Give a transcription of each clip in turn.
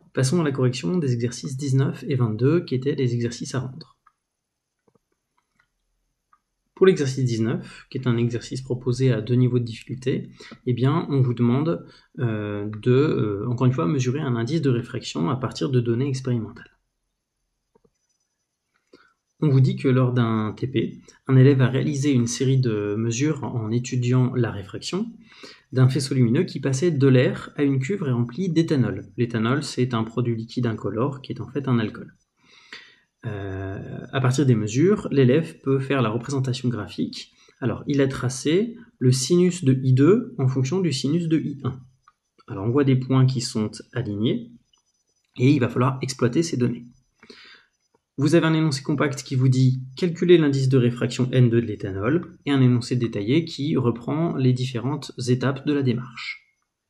passons à la correction des exercices 19 et 22 qui étaient les exercices à rendre. Pour l'exercice 19, qui est un exercice proposé à 2 niveaux de difficulté, eh bien, on vous demande encore une fois, mesurer un indice de réfraction à partir de données expérimentales. On vous dit que lors d'un TP, un élève a réalisé une série de mesures en étudiant la réfraction d'un faisceau lumineux qui passait de l'air à une cuve remplie d'éthanol. L'éthanol, c'est un produit liquide incolore qui est en fait un alcool. À partir des mesures, l'élève peut faire la représentation graphique. Alors, il a tracé le sinus de I2 en fonction du sinus de I1. Alors, on voit des points qui sont alignés et il va falloir exploiter ces données. Vous avez un énoncé compact qui vous dit calculer l'indice de réfraction N2 de l'éthanol et un énoncé détaillé qui reprend les différentes étapes de la démarche.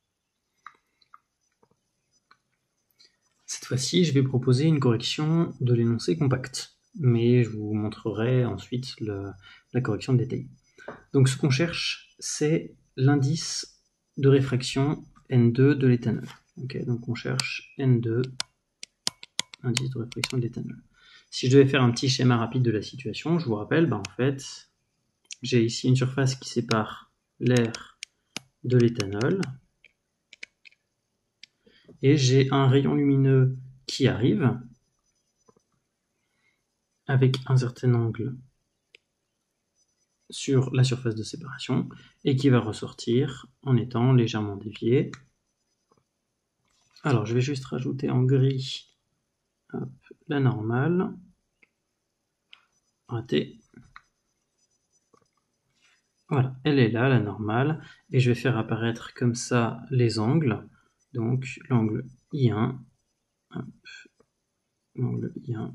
Cette fois-ci, je vais proposer une correction de l'énoncé compact, mais je vous montrerai ensuite la correction détaillée. Donc ce qu'on cherche, c'est l'indice de réfraction N2 de l'éthanol. Okay, donc on cherche N2, indice de réfraction de l'éthanol. Si je devais faire un petit schéma rapide de la situation, je vous rappelle, en fait, j'ai ici une surface qui sépare l'air de l'éthanol, et j'ai un rayon lumineux qui arrive avec un certain angle sur la surface de séparation et qui va ressortir en étant légèrement dévié. Alors je vais juste rajouter en gris la normale. Raté. Voilà, elle est là, la normale, et je vais faire apparaître comme ça les angles. Donc l'angle I1, l'angle I1,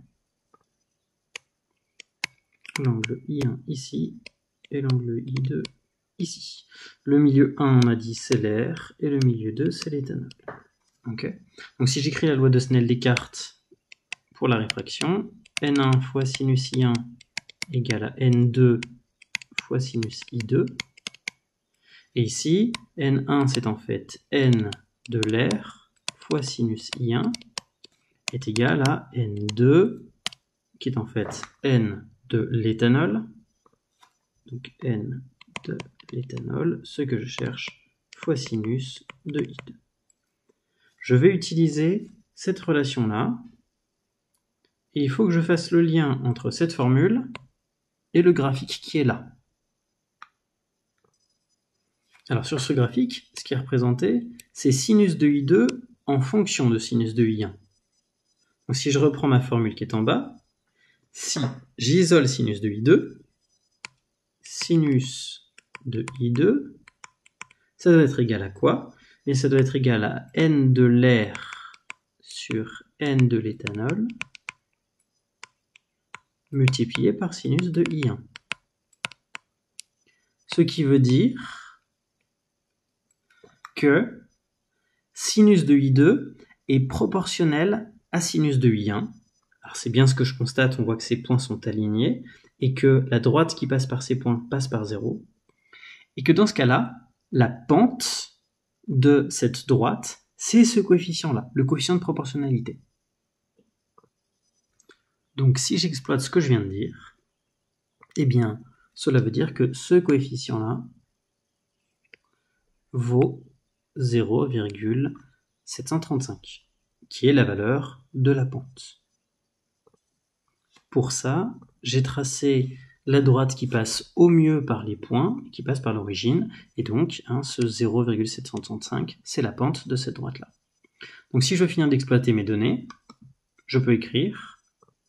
l'angle I1 ici, et l'angle I2 ici. Le milieu 1, on a dit, c'est l'air, et le milieu 2, c'est l'éthanol. Okay. Donc si j'écris la loi de Snell-Descartes pour la réfraction, N1 fois sinus I1 égale à N2 fois sinus I2. Et ici, N1, c'est en fait N de l'air fois sinus I1 est égal à N2, qui est en fait N de l'éthanol. Donc N de l'éthanol, ce que je cherche, fois sinus de I2. Je vais utiliser cette relation-là, et il faut que je fasse le lien entre cette formule et le graphique qui est là. Alors sur ce graphique, ce qui est représenté, c'est sinus de I2 en fonction de sinus de I1. Donc si je reprends ma formule qui est en bas, si j'isole sinus de I2, sinus de I2, ça doit être égal à quoi? Et ça doit être égal à N de l'air sur N de l'éthanol multiplié par sinus de I1. Ce qui veut dire que sinus de I2 est proportionnel à sinus de I1. Alors c'est bien ce que je constate, on voit que ces points sont alignés, et que la droite qui passe par ces points passe par 0, et que dans ce cas-là, la pente de cette droite, c'est ce coefficient-là, le coefficient de proportionnalité. Donc si j'exploite ce que je viens de dire, eh bien, cela veut dire que ce coefficient-là vaut 0,735, qui est la valeur de la pente. Pour ça, j'ai tracé la droite qui passe au mieux par les points, qui passe par l'origine, et donc ce 0,735, c'est la pente de cette droite-là. Donc si je veux finir d'exploiter mes données, je peux écrire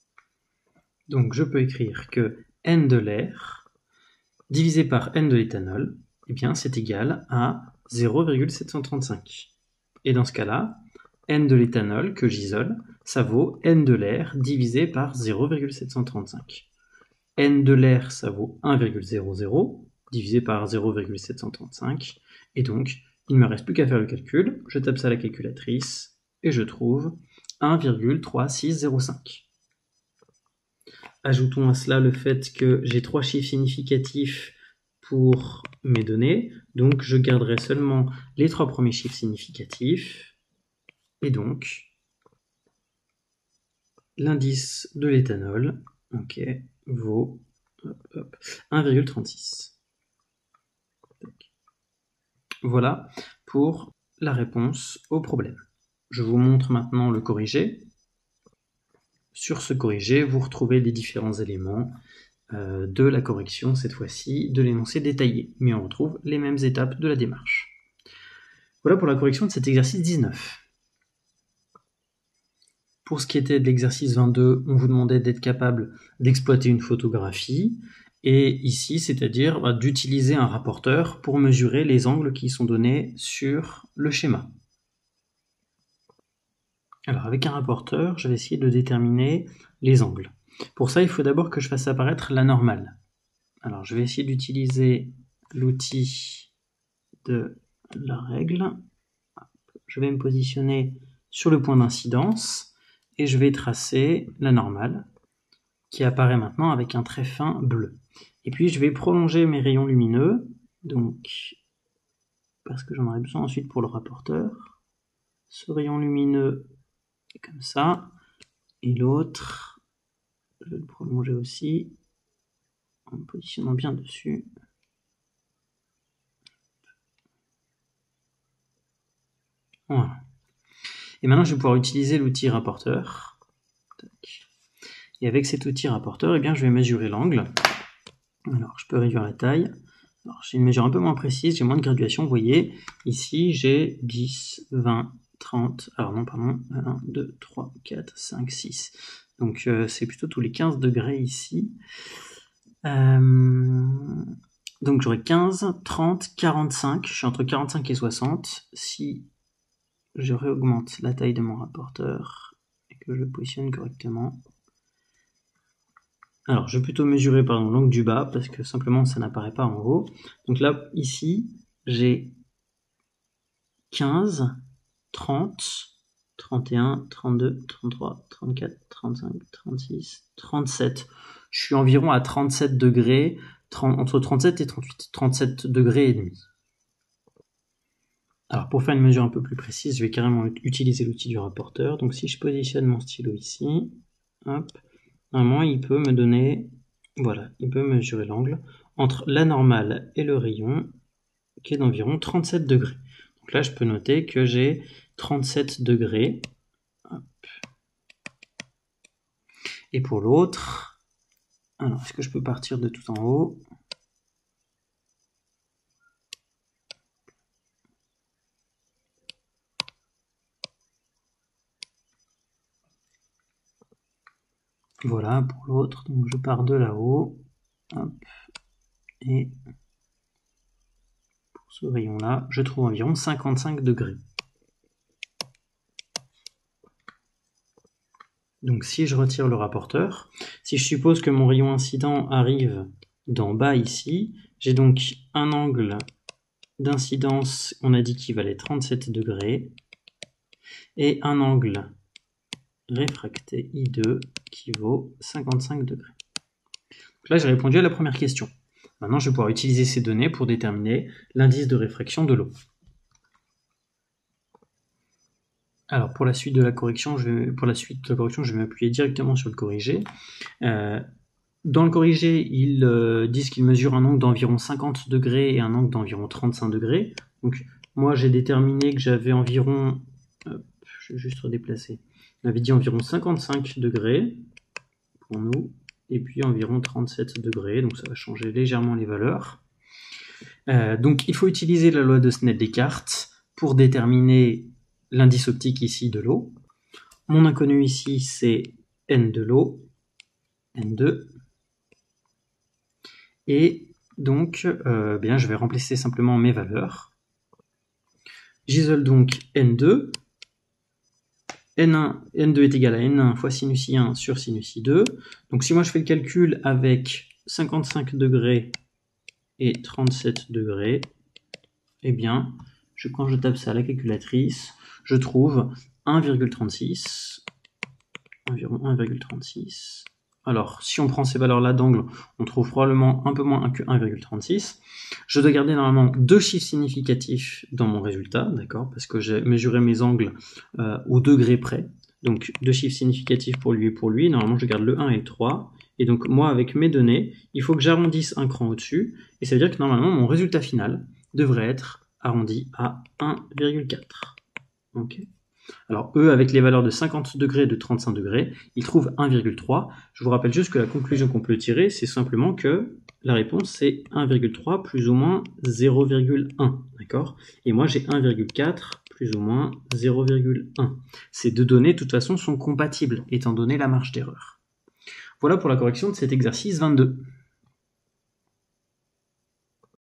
que N de l'air divisé par N de l'éthanol, eh bien c'est égal à 0,735. Et dans ce cas-là, N de l'éthanol que j'isole, ça vaut N de l'air divisé par 0,735. N de l'air, ça vaut 1,00 divisé par 0,735. Et donc, il ne me reste plus qu'à faire le calcul. Je tape ça à la calculatrice et je trouve 1,3605. Ajoutons à cela le fait que j'ai 3 chiffres significatifs pour mes données. Donc, je garderai seulement les 3 premiers chiffres significatifs. Et donc, l'indice de l'éthanol, ok, vaut 1,36. Voilà pour la réponse au problème. Je vous montre maintenant le corrigé. Sur ce corrigé, vous retrouvez les différents éléments de la correction, cette fois-ci, de l'énoncé détaillé. Mais on retrouve les mêmes étapes de la démarche. Voilà pour la correction de cet exercice 19. Pour ce qui était de l'exercice 22, on vous demandait d'être capable d'exploiter une photographie. Et ici, c'est-à-dire d'utiliser un rapporteur pour mesurer les angles qui sont donnés sur le schéma. Alors, avec un rapporteur, je vais essayer de déterminer les angles. Pour ça, il faut d'abord que je fasse apparaître la normale. Alors, je vais essayer d'utiliser l'outil de la règle. Je vais me positionner sur le point d'incidence et je vais tracer la normale qui apparaît maintenant avec un trait fin bleu. Et puis, je vais prolonger mes rayons lumineux, donc, parce que j'en aurai besoin ensuite pour le rapporteur. Ce rayon lumineux comme ça, et l'autre, je vais le prolonger aussi en me positionnant bien dessus. Voilà. Et maintenant, je vais pouvoir utiliser l'outil rapporteur. Et avec cet outil rapporteur, eh bien, je vais mesurer l'angle. Alors, je peux réduire la taille. Alors, j'ai une mesure un peu moins précise, j'ai moins de graduation. Vous voyez, ici, j'ai 10, 20, 30, alors non, pardon, 1, 2, 3, 4, 5, 6. Donc, c'est plutôt tous les 15 degrés ici. Donc, j'aurai 15, 30, 45. Je suis entre 45 et 60. Si je réaugmente la taille de mon rapporteur et que je le positionne correctement. Alors, je vais plutôt mesurer l'angle du bas parce que simplement ça n'apparaît pas en haut. Donc là, ici, j'ai 15, 30, 31, 32, 33, 34, 35, 36, 37. Je suis environ à 37 degrés, entre 37 et 38, 37 degrés et demi. Alors pour faire une mesure un peu plus précise, je vais carrément utiliser l'outil du rapporteur. Donc si je positionne mon stylo ici, hop, normalement il peut me donner, voilà, il peut mesurer l'angle entre la normale et le rayon, qui est d'environ 37 degrés. Donc là je peux noter que j'ai 37 degrés. Hop. Et pour l'autre, alors est-ce que je peux partir de tout en haut ? Voilà pour l'autre, donc je pars de là-haut, hop, et pour ce rayon-là, je trouve environ 55 degrés. Donc si je retire le rapporteur, si je suppose que mon rayon incident arrive d'en bas ici, j'ai donc un angle d'incidence, on a dit qu'il valait 37 degrés, et un angle réfracté I2 qui vaut 55 degrés. Donc là, j'ai répondu à la première question. Maintenant, je vais pouvoir utiliser ces données pour déterminer l'indice de réfraction de l'eau. Alors, pour la suite de la correction, je vais m'appuyer directement sur le corrigé. Dans le corrigé, ils disent qu'ils mesurent un angle d'environ 50 degrés et un angle d'environ 35 degrés. Donc, moi, j'ai déterminé que j'avais environ... je vais juste redéplacer. On avait dit environ 55 degrés pour nous, et puis environ 37 degrés, donc ça va changer légèrement les valeurs. Donc il faut utiliser la loi de Snell-Descartes pour déterminer l'indice optique ici de l'eau. Mon inconnu ici c'est N de l'eau, N2. Et donc je vais remplacer simplement mes valeurs. J'isole donc N2. N2 est égal à N1 fois sinus I1 sur sinus I2. Donc si moi je fais le calcul avec 55 degrés et 37 degrés, eh bien, quand je tape ça à la calculatrice, je trouve 1,36. Environ 1,36. Alors, si on prend ces valeurs-là d'angle, on trouve probablement un peu moins que 1,36. Je dois garder normalement deux chiffres significatifs dans mon résultat, d'accord, parce que j'ai mesuré mes angles au degré près. donc 2 chiffres significatifs pour lui et pour lui. Normalement, je garde le 1 et le 3. Et donc, moi, avec mes données, il faut que j'arrondisse un cran au-dessus. Et ça veut dire que normalement, mon résultat final devrait être arrondi à 1,4. Ok. Alors, eux, avec les valeurs de 50 degrés et de 35 degrés, ils trouvent 1,3. Je vous rappelle juste que la conclusion qu'on peut tirer, c'est simplement que la réponse, c'est 1,3 plus ou moins 0,1. D'accord? Et moi, j'ai 1,4 plus ou moins 0,1. Ces deux données, de toute façon, sont compatibles, étant donné la marge d'erreur. Voilà pour la correction de cet exercice 22.